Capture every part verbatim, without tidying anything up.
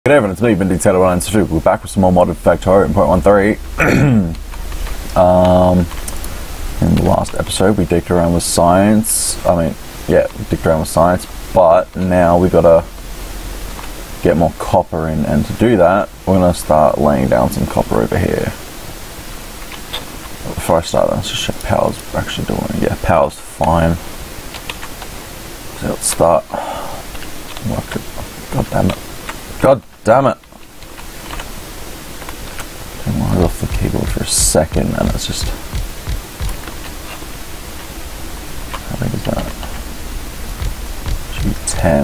Good evening, it's me, Vindic Taylor one ninety-two. We're back with some more modded Factorio in point one three. um, in the last episode, we dicked around with science. I mean, yeah, we dicked around with science, but now we gotta get more copper in, and to do that, we're gonna start laying down some copper over here. Before I start, let's just check power's actually doing. Yeah, power's fine. So let's start. God damn it. God damn it. I'm gonna off the keyboard for a second and it's just. How big is that? Should be ten.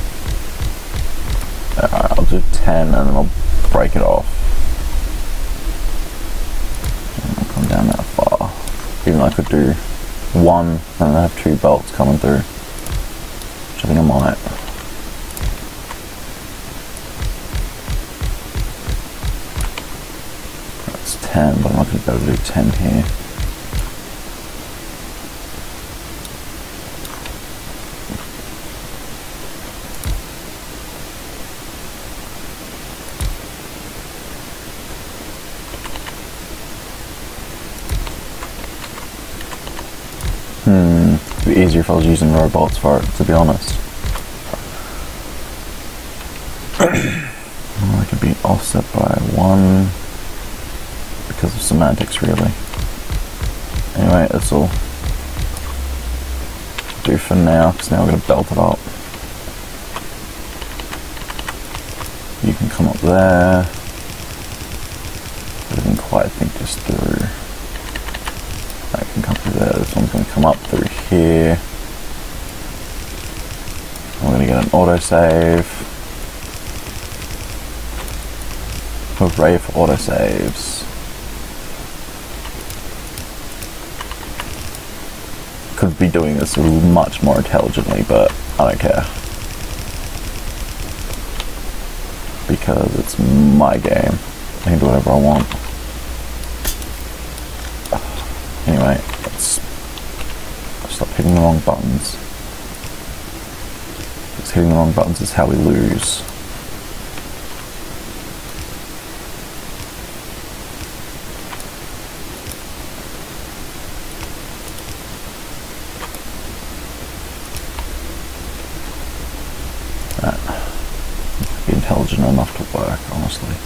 Alright, I'll do ten and then I'll break it off. I'll come down that far. Even though I could do one and then I have two bolts coming through. Which I think I might. ten, but I'm not going to be able to do ten here. Hmm, it'd be easier if I was using robots for it, to be honest. Well, I could be offset by one. Because of semantics, really. Anyway, that's all do for now, because now we're going to belt it up. You can come up there. I didn't quite think this through. I can come through there. This one's going to come up through here. I'm going to get an autosave. Hooray for autosaves. Could be doing this much more intelligently, but I don't care. Because it's my game. I can do whatever I want. Anyway, let's stop hitting the wrong buttons. Because hitting the wrong buttons is how we lose. Be intelligent enough to work, honestly.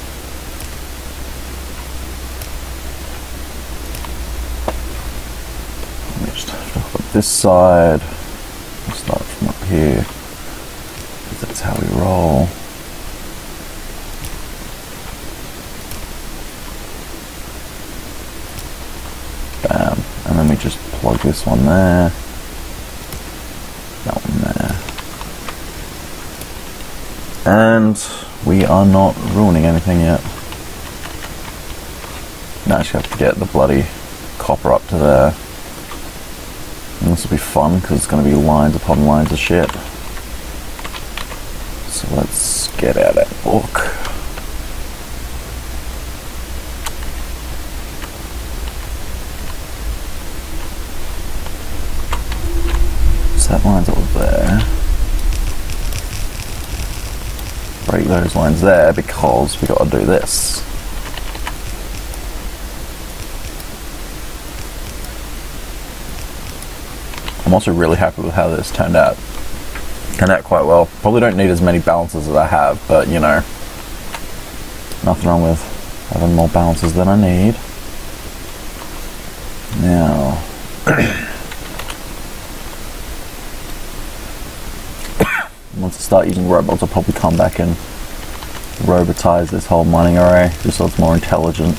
Let me just have to hook up this side. We'll start from up here, because that's how we roll. Bam. And then we just plug this one there. That one there. And we are not ruining anything yet. Now I actually have to get the bloody copper up to there. And this will be fun because it's going to be lines upon lines of shit. So let's get out that book. So that line's over there. Break those lines there because we got to do this. I'm also really happy with how this turned out. Turned out quite well. Probably don't need as many balances as I have, but you know, nothing wrong with having more balances than I need. Now, once I start using robots, I'll probably come back and robotize this whole mining array, just so it's more intelligent.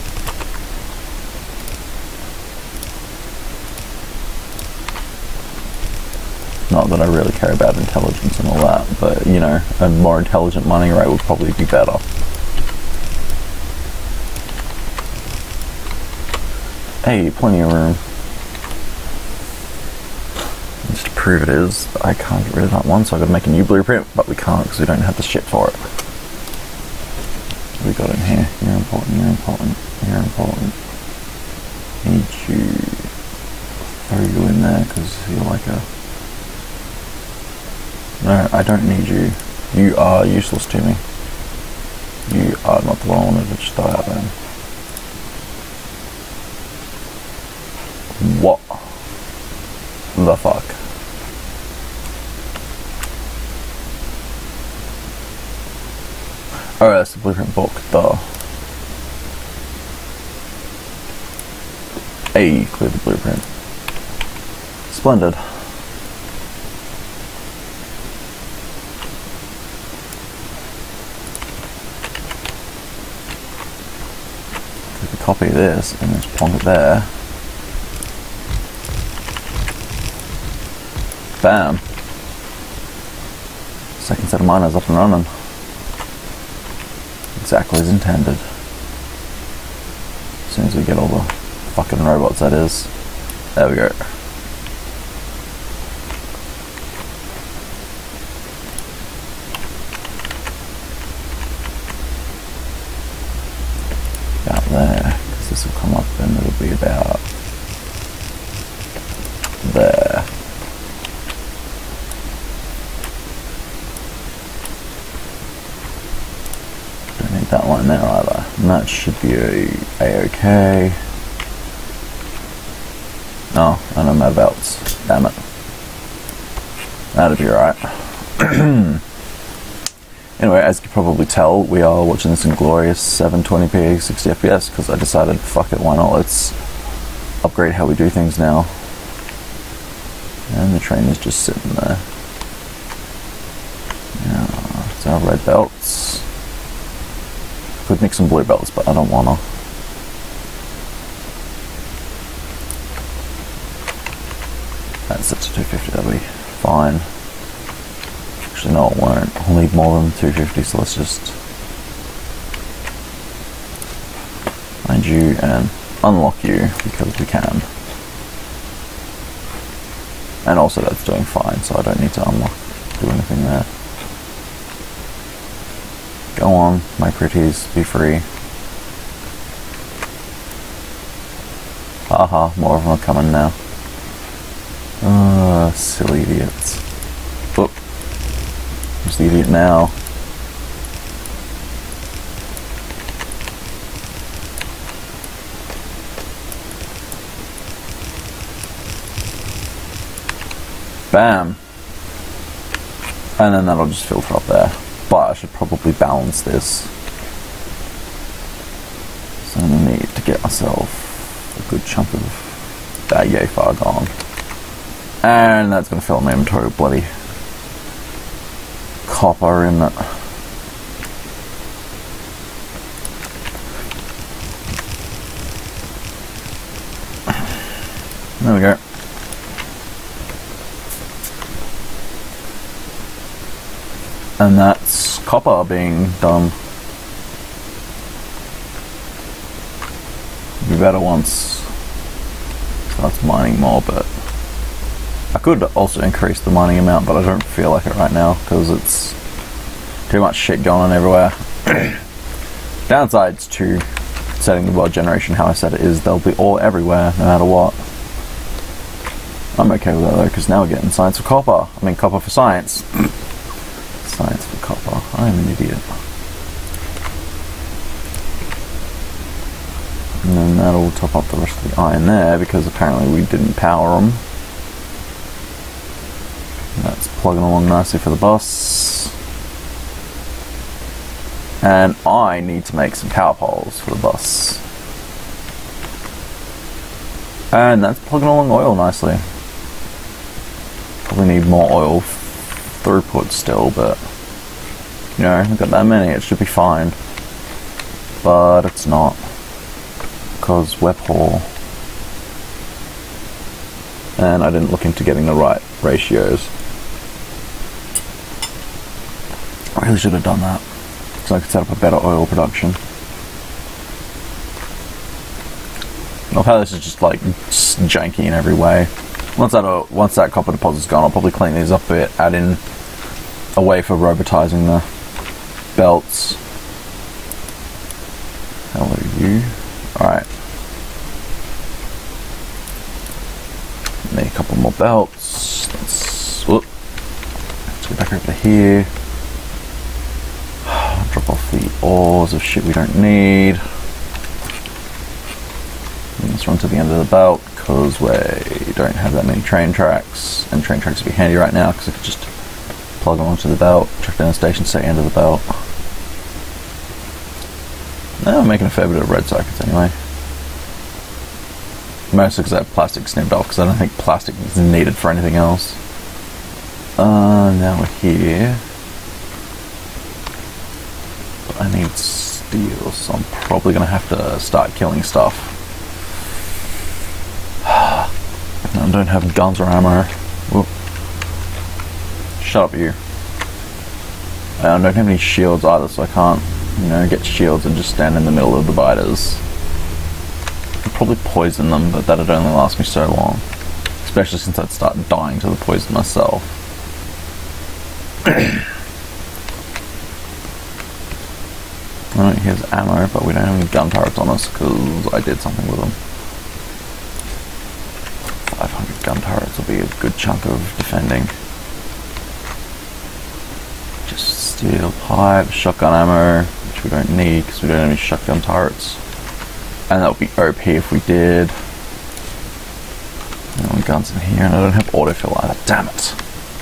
Not that I really care about intelligence and all that, but you know, a more intelligent mining array would probably be better. Hey, plenty of room. Just to prove it is, I can't get rid of that one, so I've got to make a new blueprint, but we can't because we don't have the shit for it. What we got in here? You're important, you're important, you're important. Need you. Throw you in there because you're like a... No, I don't need you. You are useless to me. the one I wanted to just throw out then. What the fuck? Oh, that's the blueprint book, though. Hey, clear the blueprint. Splendid. Copy this and just plonk it there. Bam. Second set of miners up and running. Exactly as intended. As soon as we get all the fucking robots, that is. There we go. About there, because this will come up and it'll be about there. Don't need that one there either. And that should be a a-okay. No, and I'm out of belts. Damn it. That'll be alright. Anyway, as you can probably tell, we are watching this in glorious seven twenty p sixty F P S because I decided, fuck it, why not? Let's upgrade how we do things now. And the train is just sitting there. Yeah, it's our red belts. Could make some blue belts, but I don't wanna. That's set to two fifty, that'll be fine. Actually, no, it won't. I'll need more than two fifty, so let's just find you and unlock you because we can. And also, that's doing fine, so I don't need to unlock, do anything there. Go on, my pretties, be free. Haha, more of them are coming now. Ah, silly idiots. Whoop. Who's the idiot now? Bam. And then that'll just filter up there. But I should probably balance this. So I need to get myself a good chunk of that yay far gone. And that's going to fill my inventory with bloody copper in it. There we go. And that's copper being done. It'll be better once it starts mining more, but I could also increase the mining amount, but I don't feel like it right now because it's too much shit going on everywhere. Downsides to setting the world generation how I said it is they'll be all everywhere no matter what. I'm okay with that though because now we're getting science for copper. I mean copper for science. Science for copper. I'm an idiot. And then that'll top up the rest of the iron there because apparently we didn't power them. That's plugging along nicely for the bus. And I need to make some power poles for the bus. And that's plugging along oil nicely. Probably need more oil throughput still, but you know, I've got that many, it should be fine. But it's not. Because web haul. And I didn't look into getting the right ratios. I really should have done that. So I could set up a better oil production. I love how this is just like just janky in every way. Once that uh, once that copper deposit's gone, I'll probably clean these up a bit, add in a way for robotizing the belts. Hello, you. Alright. Need a couple more belts. Let's, whoop. Let's go back over to here. Drop off the ores of shit we don't need. And let's run to the end of the belt, because we don't have that many train tracks, and train tracks would be handy right now, because I could just plug them onto the belt, track down the station, say end of the belt. No, I'm making a fair bit of road circuits anyway. Mostly because I have plastic snipped off, because I don't think plastic is needed for anything else. Uh, now we're here. But I need steel, so I'm probably going to have to start killing stuff. I don't have guns or ammo. Whoop. Shut up, you. I don't have any shields either, so I can't, you know, get shields and just stand in the middle of the biters. I'd probably poison them, but that'd only last me so long. Especially since I'd start dying to the poison myself. Alright, here's ammo, but we don't have any gun turrets on us because I did something with them. five hundred gun turrets will be a good chunk of defending. Just steel pipe, shotgun ammo, which we don't need because we don't have any shotgun turrets. And that would be O P if we did. No guns in here, and I don't have autofill either. Damn it.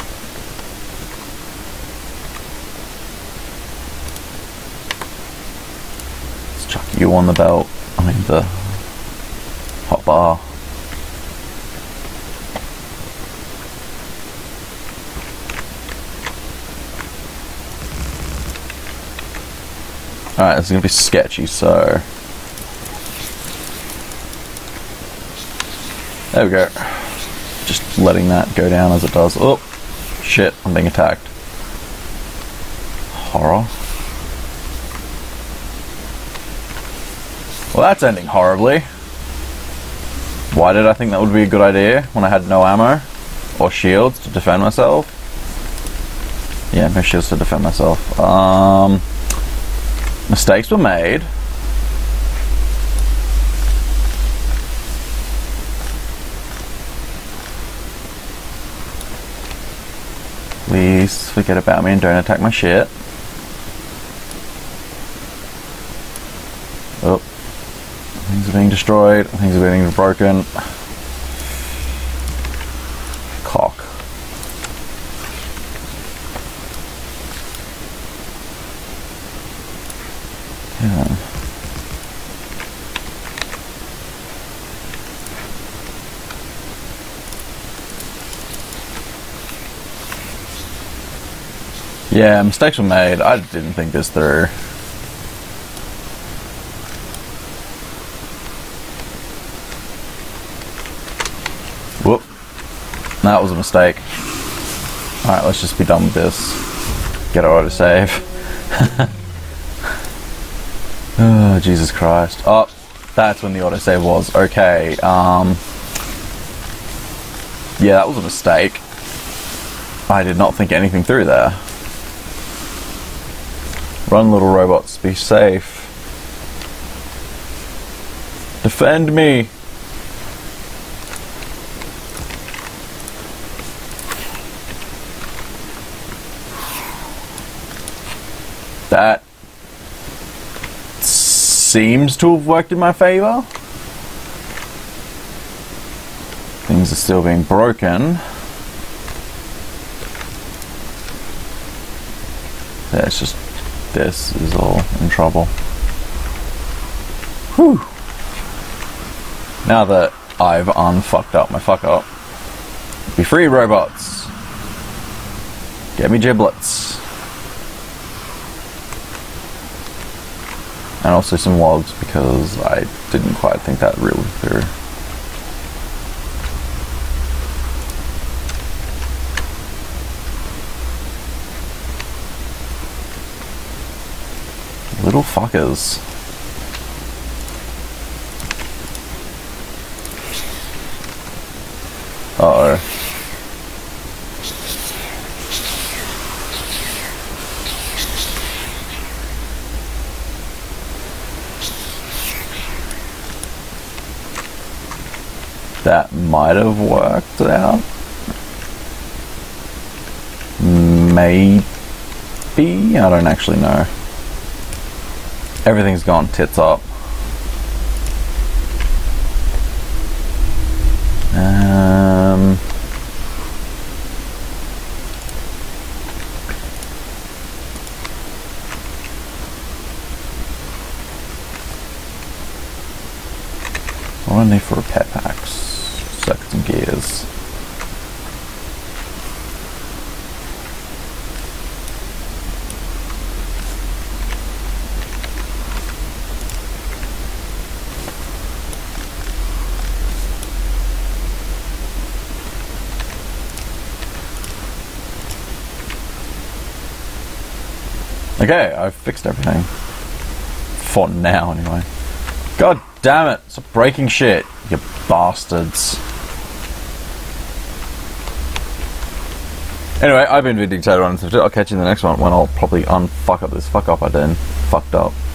Let's chuck you on the belt. I mean the hot bar. Alright, this is going to be sketchy, so... There we go. Just letting that go down as it does. Oh, shit, I'm being attacked. Horror. Well, that's ending horribly. Why did I think that would be a good idea when I had no ammo? Or shields to defend myself? Yeah, no shields to defend myself. Um... Mistakes were made. Please forget about me and don't attack my shit. Oh. Things are being destroyed. Things are being broken. Cock. Yeah. Yeah, mistakes were made. I didn't think this through. Whoop. That was a mistake. Alright, let's just be done with this. Get our autosave. Oh, Jesus Christ. Oh, that's when the autosave was. Okay, um... yeah, that was a mistake. I did not think anything through there. Run, little robots, be safe. Defend me! That seems to have worked in my favor. Things are still being broken. Yeah, it's just this is all in trouble. Whew. Now that I've unfucked up my fuck up, be free, robots. Get me giblets. And also some logs, because I didn't quite think that really through. Little fuckers. Uh oh. That might have worked out. Maybe? I don't actually know. Everything's gone tits up. Um... What do I need for repair packs? Circuits and gears. Okay, I've fixed everything. For now, anyway. God damn it! Stop breaking shit, you bastards. Anyway, I've been Big Dictator on I'll catch you in the next one when I'll probably unfuck up this fuck up I did. Fucked up.